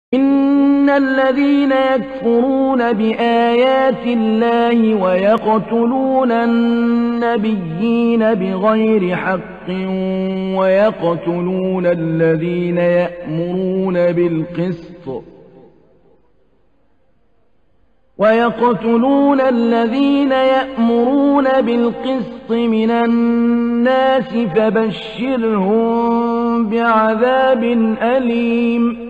إن الذين يكفرون بآيات الله ويقتلون النبيين بغير حق ويقتلون الذين يأمرون بالقسط من الناس فبشرهم بعذاب أليم